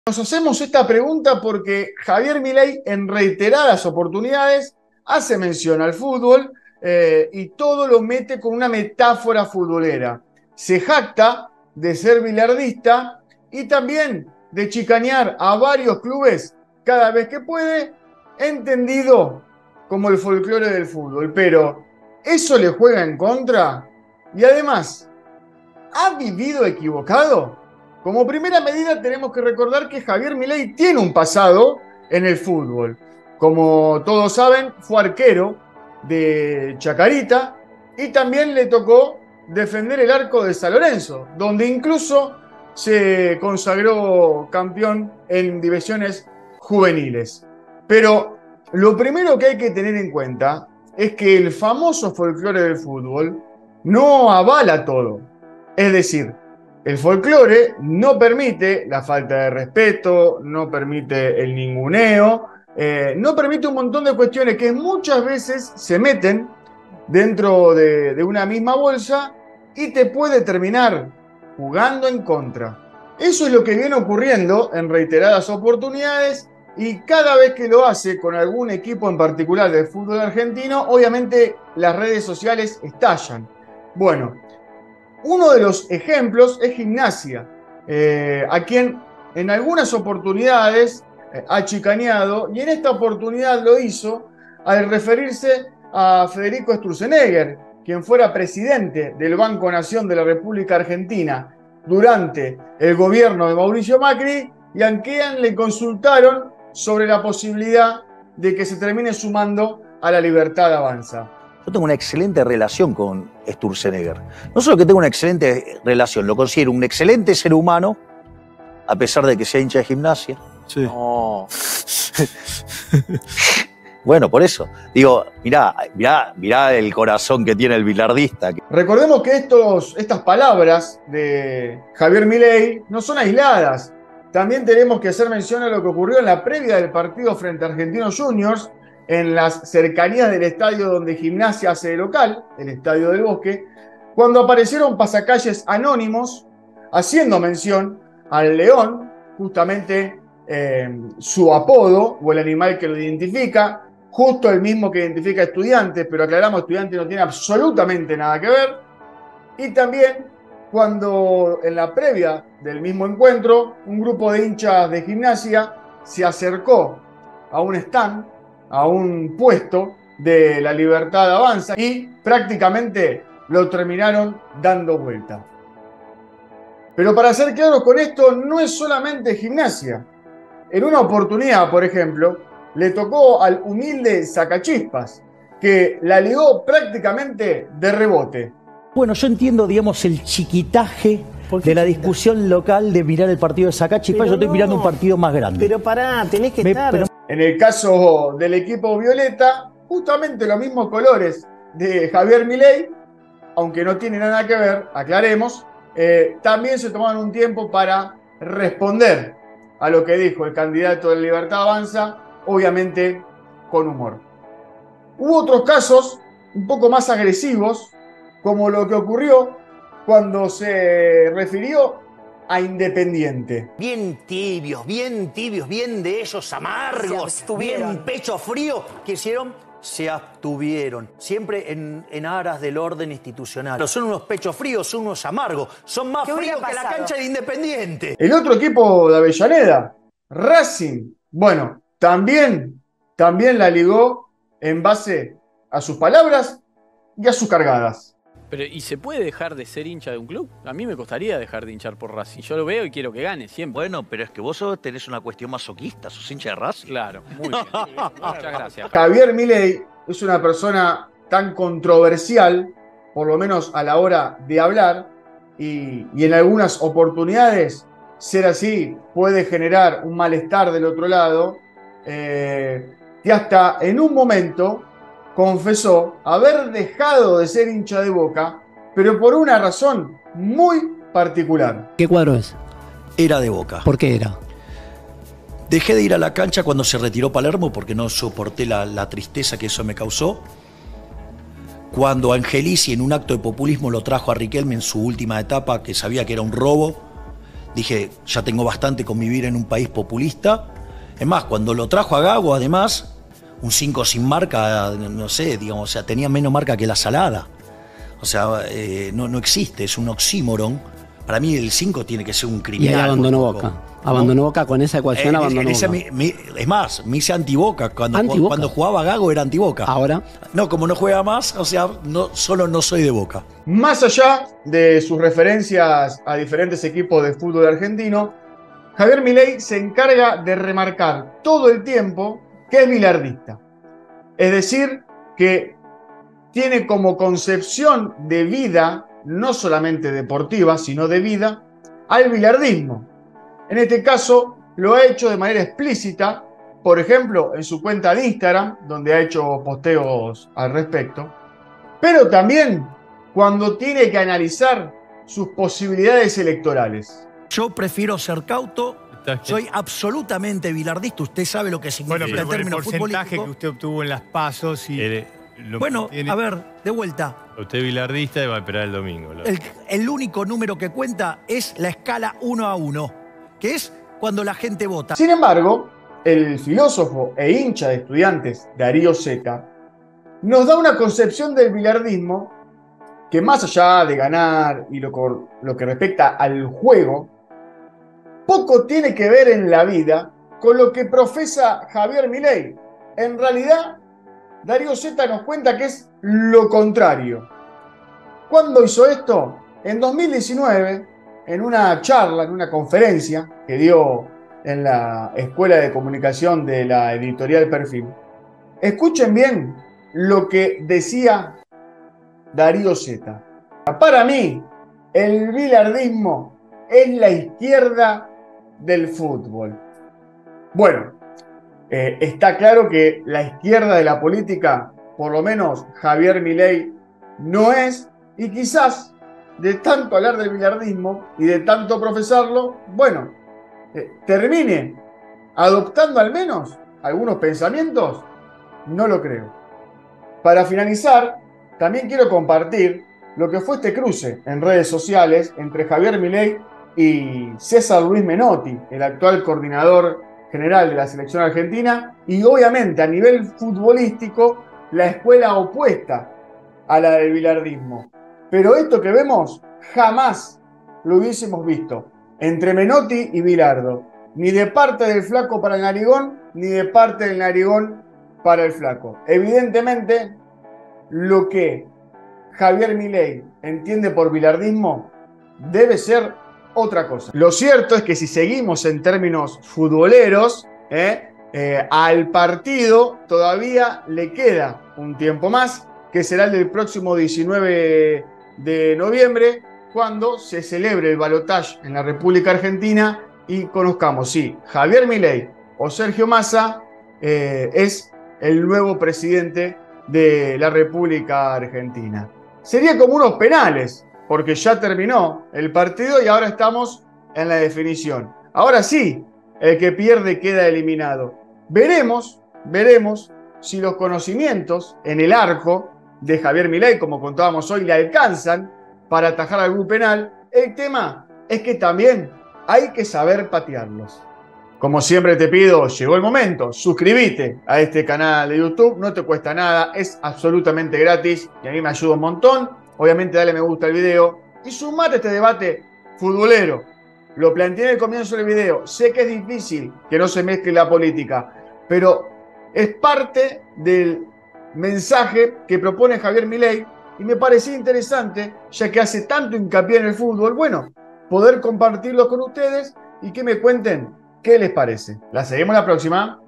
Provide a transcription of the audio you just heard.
Nos hacemos esta pregunta porque Javier Milei en reiteradas oportunidades hace mención al fútbol y todo lo mete con una metáfora futbolera. Se jacta de ser bilardista y también de chicanear a varios clubes cada vez que puede, entendido como el folclore del fútbol. Pero ¿eso le juega en contra? Y además, ¿ha vivido equivocado? Como primera medida tenemos que recordar que Javier Milei tiene un pasado en el fútbol. Como todos saben, fue arquero de Chacarita y también le tocó defender el arco de San Lorenzo, donde incluso se consagró campeón en divisiones juveniles. Pero lo primero que hay que tener en cuenta es que el famoso folclore del fútbol no avala todo. Es decir, el folclore no permite la falta de respeto, no permite el ninguneo, no permite un montón de cuestiones que muchas veces se meten dentro de una misma bolsa y te puede terminar jugando en contra. Eso es lo que viene ocurriendo en reiteradas oportunidades y cada vez que lo hace con algún equipo en particular del fútbol argentino, obviamente las redes sociales estallan. Bueno, uno de los ejemplos es Gimnasia, a quien en algunas oportunidades ha chicaneado, y en esta oportunidad lo hizo al referirse a Federico Sturzenegger, quien fuera presidente del Banco Nación de la República Argentina durante el gobierno de Mauricio Macri, y a quien le consultaron sobre la posibilidad de que se termine sumando a la Libertad Avanza. Yo tengo una excelente relación con Sturzenegger. No solo que tengo una excelente relación, lo considero un excelente ser humano, a pesar de que sea hincha de Gimnasia. Sí. No. Bueno, por eso. Digo, mirá el corazón que tiene el bilardista. Recordemos que estas palabras de Javier Milei no son aisladas. También tenemos que hacer mención a lo que ocurrió en la previa del partido frente a Argentinos Juniors, en las cercanías del estadio donde Gimnasia hace de local, el Estadio del Bosque, cuando aparecieron pasacalles anónimos haciendo mención al león, justamente su apodo o el animal que lo identifica, justo el mismo que identifica a Estudiantes, pero aclaramos, Estudiantes no tiene absolutamente nada que ver. Y también cuando en la previa del mismo encuentro, un grupo de hinchas de Gimnasia se acercó a un stand, a un puesto de la Libertad Avanza y prácticamente lo terminaron dando vuelta. Pero para ser claros con esto, no es solamente Gimnasia. En una oportunidad, por ejemplo, le tocó al humilde Sacachispas, que la ligó prácticamente de rebote. Bueno, yo entiendo, digamos, el chiquitaje de la discusión local de mirar el partido de Sacachispas. Yo estoy mirando un partido más grande. Pero pará, tenés que estar... En el caso del equipo violeta, justamente los mismos colores de Javier Milei, aunque no tiene nada que ver, aclaremos, también se tomaron un tiempo para responder a lo que dijo el candidato de Libertad Avanza, obviamente con humor. Hubo otros casos un poco más agresivos, como lo que ocurrió cuando se refirió a Independiente. Bien tibios, bien de ellos amargos, bien pecho frío. ¿Qué hicieron? Se abstuvieron, siempre en aras del orden institucional. Pero son unos pechos fríos, son unos amargos, son más fríos que la cancha de Independiente. El otro equipo de Avellaneda, Racing, bueno, también la ligó en base a sus palabras y a sus cargadas. Pero, ¿y se puede dejar de ser hincha de un club? A mí me costaría dejar de hinchar por Racing. Yo lo veo y quiero que gane siempre. Bueno, pero es que vos tenés una cuestión masoquista, sos hincha de Racing. Claro, muy bien. Muchas gracias. Javier Milei es una persona tan controversial, por lo menos a la hora de hablar, y en algunas oportunidades ser así puede generar un malestar del otro lado, que hasta en un momento confesó haber dejado de ser hincha de Boca, pero por una razón muy particular. ¿Qué cuadro es? Era de Boca. ¿Por qué era? Dejé de ir a la cancha cuando se retiró Palermo porque no soporté la tristeza que eso me causó. Cuando Angelici en un acto de populismo lo trajo a Riquelme en su última etapa, que sabía que era un robo, Dije, ya tengo bastante con vivir en un país populista. Es más, cuando lo trajo a Gago, además, un 5 sin marca, no sé, digamos, o sea, tenía menos marca que la salada. O sea, no existe, es un oxímoron. Para mí el 5 tiene que ser un criminal. Y ahí abandonó Boca. Abandonó Boca con esa ecuación, abandonó Boca. Es más, me hice antiboca. Cuando jugaba Gago era antiboca. Ahora. No, como no juega más, o sea, solo no soy de Boca. Más allá de sus referencias a diferentes equipos de fútbol argentino, Javier Milei se encarga de remarcar todo el tiempo que es bilardista. Es decir, que tiene como concepción de vida, no solamente deportiva, sino de vida, al bilardismo. En este caso, lo ha hecho de manera explícita, por ejemplo, en su cuenta de Instagram, donde ha hecho posteos al respecto, pero también cuando tiene que analizar sus posibilidades electorales. Yo prefiero ser cauto, soy absolutamente bilardista, usted sabe lo que significa bueno, pero en términos el porcentaje futbolísticos. que usted obtuvo en las PASOs y... Bueno, a ver, de vuelta. Usted bilardista y va a esperar el domingo. El único número que cuenta es la escala 1-1, que es cuando la gente vota. Sin embargo, el filósofo e hincha de Estudiantes, Darío Zeta, nos da una concepción del bilardismo que, más allá de ganar y lo que respecta al juego, poco tiene que ver en la vida con lo que profesa Javier Milei. En realidad, Darío Zeta nos cuenta que es lo contrario. ¿Cuándo hizo esto? En 2019, en una charla, en una conferencia que dio en la Escuela de Comunicación de la editorial Perfil. Escuchen bien lo que decía Darío Zeta. Para mí, el bilardismo es la izquierda del fútbol. Bueno, está claro que la izquierda de la política, por lo menos Javier Milei, no es, y quizás de tanto hablar del bilardismo y de tanto profesarlo, bueno, termine adoptando al menos algunos pensamientos, no lo creo. Para finalizar, también quiero compartir lo que fue este cruce en redes sociales entre Javier Milei y César Luis Menotti, el actual coordinador general de la selección argentina, y obviamente a nivel futbolístico la escuela opuesta a la del bilardismo. Pero esto que vemos jamás lo hubiésemos visto entre Menotti y Bilardo, ni de parte del Flaco para el Narigón, ni de parte del Narigón para el Flaco. Evidentemente, lo que Javier Milei entiende por bilardismo debe ser otra cosa. Lo cierto es que si seguimos en términos futboleros, al partido todavía le queda un tiempo más, que será el del próximo 19 de noviembre, cuando se celebre el balotaje en la República Argentina y conozcamos si Javier Milei o Sergio Massa es el nuevo presidente de la República Argentina. Sería como unos penales, porque ya terminó el partido y ahora estamos en la definición. Ahora sí, el que pierde queda eliminado. Veremos si los conocimientos en el arco de Javier Milei, como contábamos hoy, le alcanzan para atajar algún penal. El tema es que también hay que saber patearlos. Como siempre te pido, llegó el momento, suscríbete a este canal de YouTube, no te cuesta nada, es absolutamente gratis y a mí me ayuda un montón. Obviamente dale me gusta al video y sumate a este debate futbolero. Lo planteé en el comienzo del video, sé que es difícil que no se mezcle la política, pero es parte del mensaje que propone Javier Milei y me parecía interesante, ya que hace tanto hincapié en el fútbol, bueno, poder compartirlo con ustedes y que me cuenten qué les parece. La seguimos la próxima.